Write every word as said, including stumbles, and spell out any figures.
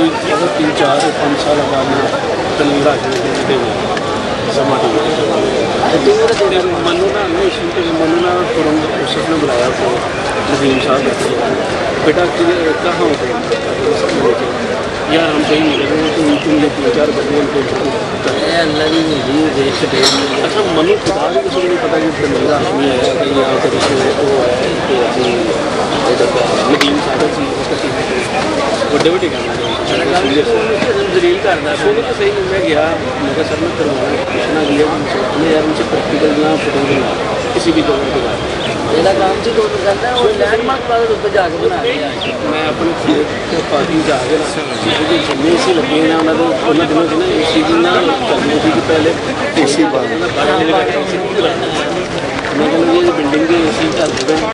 कोई अगर तीन चार पाँच साल बाद तलीम राजनीति समा मनु ना मनु ना तुरंत उसने बुलाया तो नदीम साहब बेटा कहाँ हो गए यार हम कहीं नहीं गए तुम तुमने तीन चार बंदे उनको अल्लाह की नहीं देश अच्छा मनु खुदा भी किसी को नहीं पता कि मेरा आदमी आया कि यहाँ पर वो है कि अपनी नदीम साहब जी बड़े बड़े काम जलील करना सोनू तो सही मैं गया मैं सर मैं करवाना पूछना दिया मैं यार उनसे प्रैक्टिकल ना फोटो बना किसी भी जगह के बाद मेरा काम से दोनों करना है और लैंडमार्क बाद उस पर जाके बना दिया मैं अपने पार्टी जाके मुझे जिम्मे ए सी लगे ना उन्होंने उन्होंने दिनों से ना ए सी भी ना करनी थी कि पहले ए सी बाहर मैं कहना ये बिल्डिंग के ए सी चल रहे